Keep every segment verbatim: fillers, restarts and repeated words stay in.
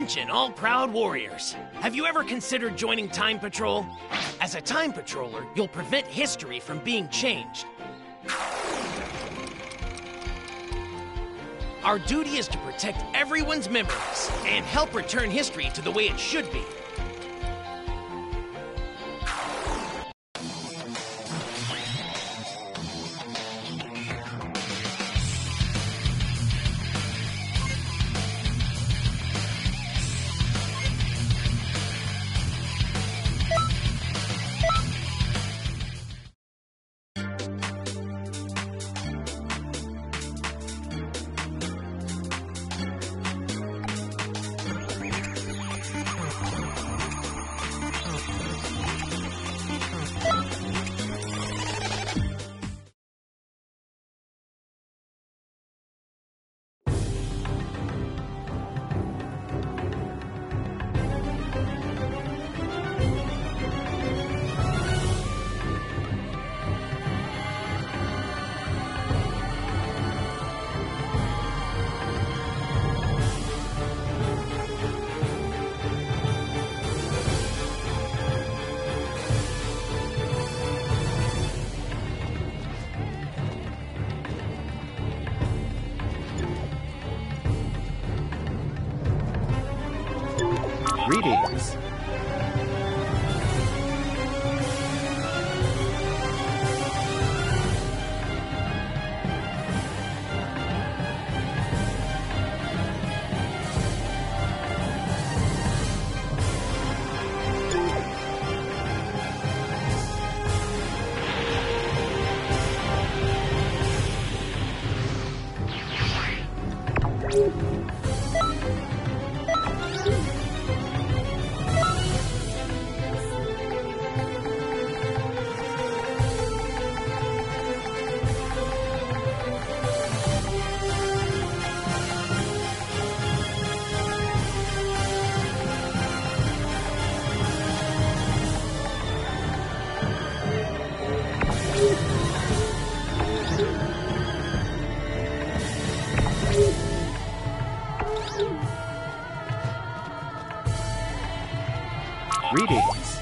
Attention, all proud warriors. Have you ever considered joining Time Patrol? As a Time Patroller, you'll prevent history from being changed. Our duty is to protect everyone's memories and help return history to the way it should be. Greetings. Greetings.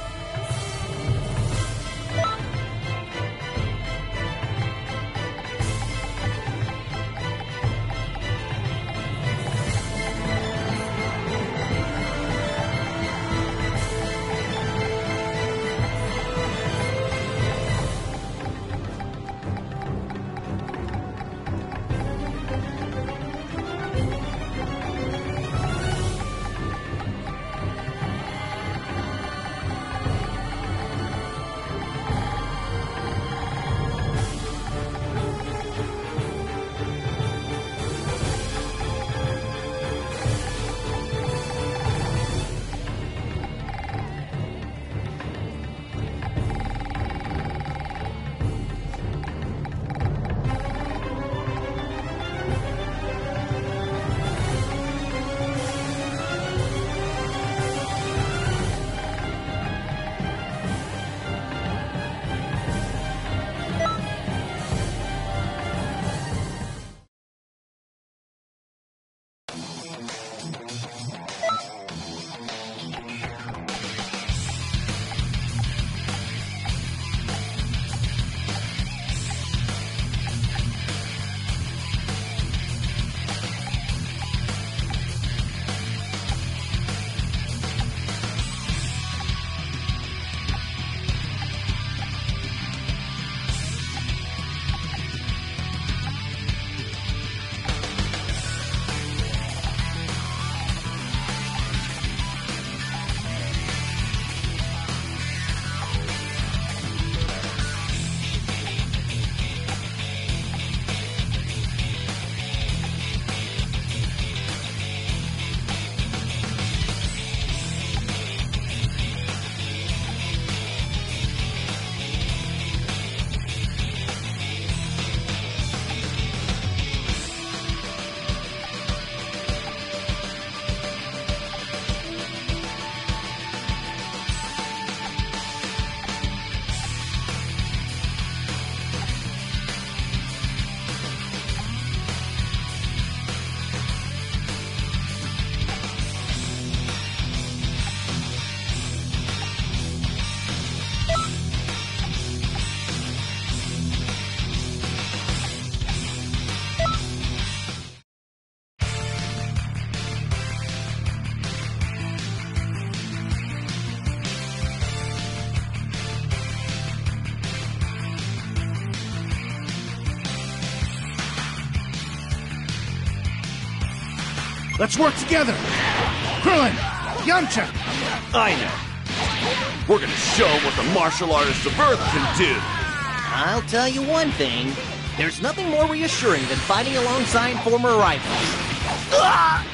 Let's work together. Krillin, Yamcha. I know. We're gonna show 'em what the martial artists of Earth can do. I'll tell you one thing. There's nothing more reassuring than fighting alongside former rivals. Ah!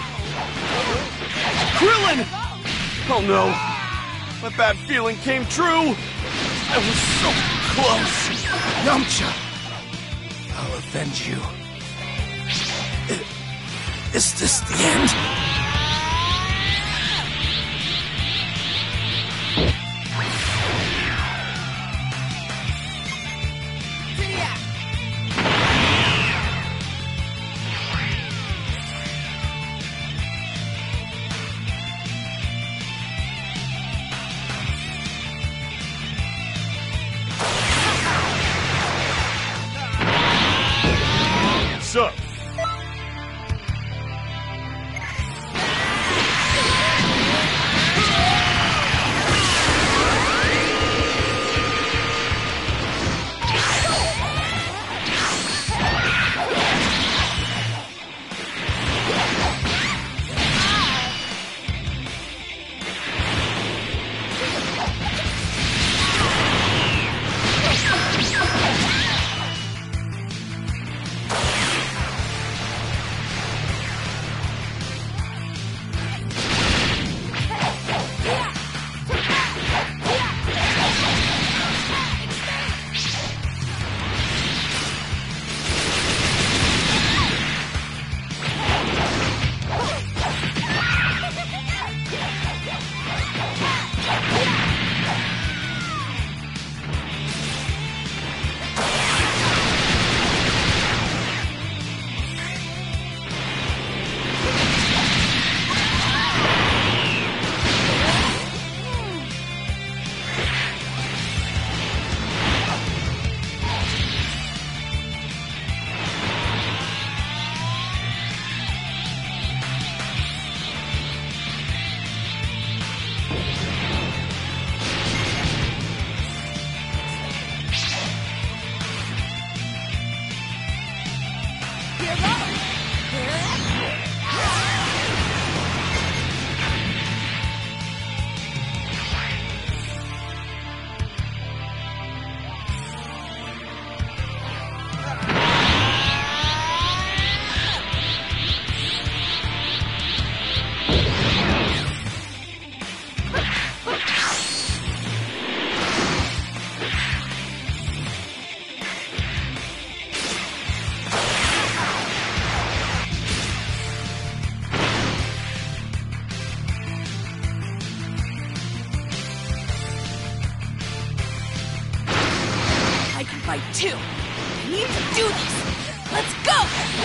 Krillin! Oh no! My bad feeling came true! I was so close! Yamcha, I'll avenge you. I- Is this the end? What's up? fight too. I need to do this. Let's go!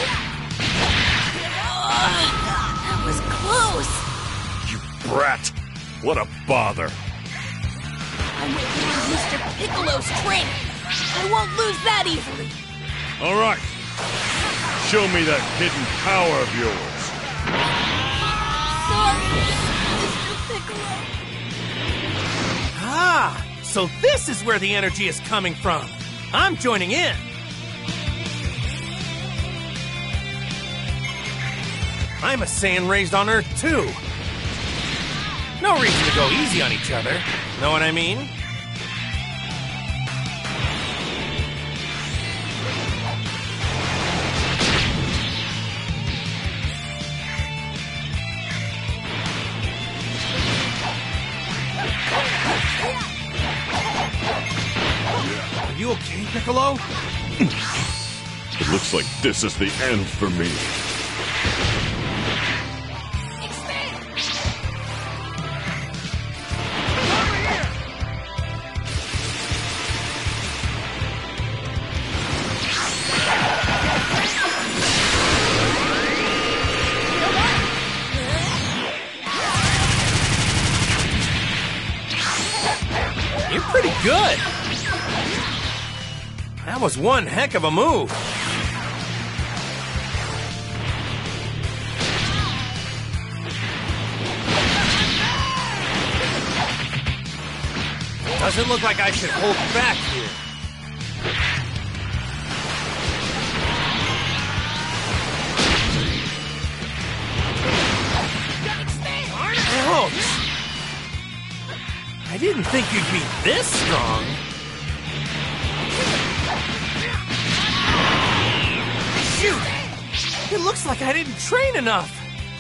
Uh, that was close. You brat! What a bother! I'm waiting on Mister Piccolo's training. I won't lose that easily. All right. Show me that hidden power of yours. Sorry, Mister Piccolo. Ah, so this is where the energy is coming from. I'm joining in. I'm a Saiyan raised on Earth, too. No reason to go easy on each other. Know what I mean? Are you okay, Piccolo? It looks like this is the end for me. You're pretty good. That was one heck of a move. Doesn't look like I should hold back here. I didn't think you'd be this strong. Shoot! It looks like I didn't train enough.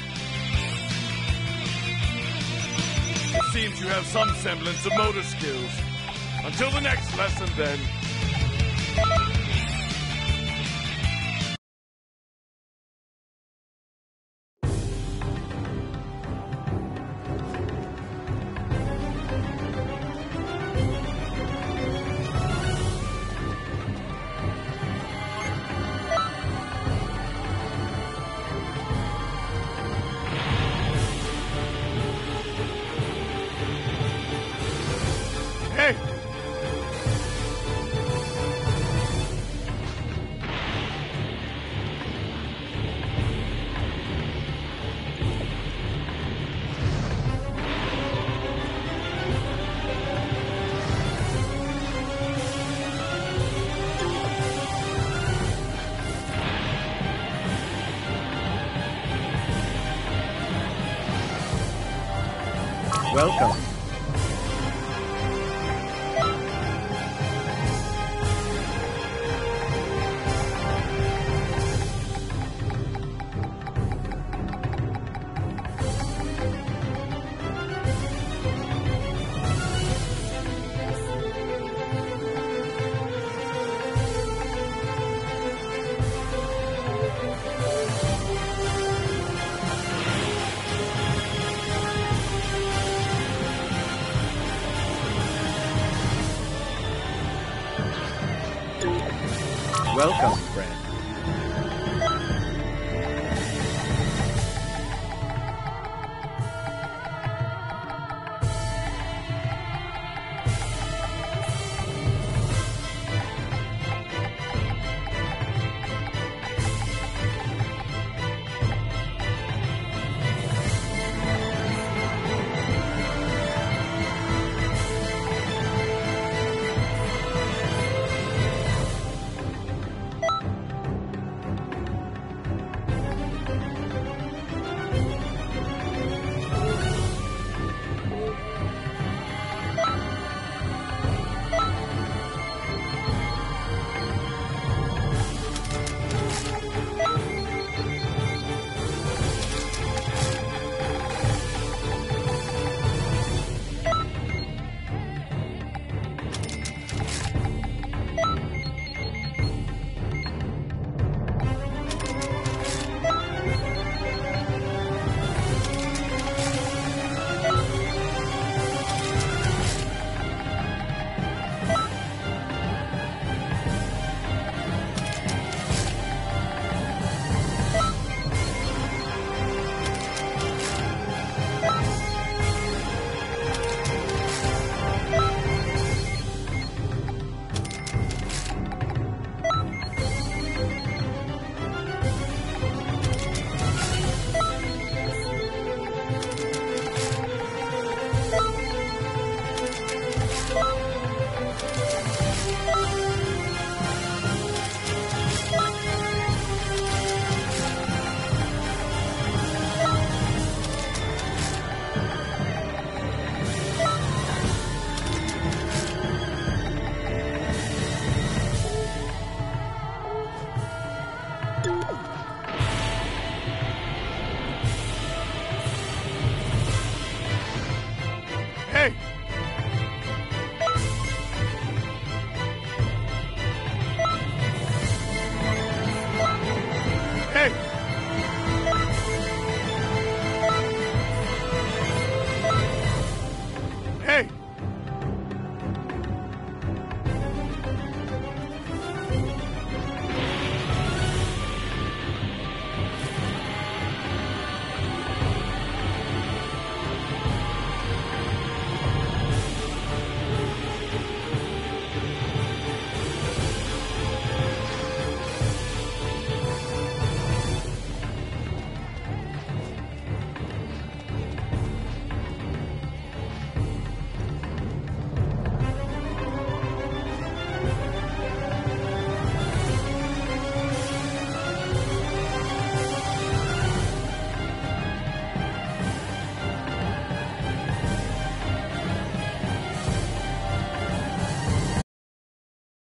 Seems you have some semblance of motor skills. Until the next lesson, then. Hey! Welcome. Welcome, friend. Hey!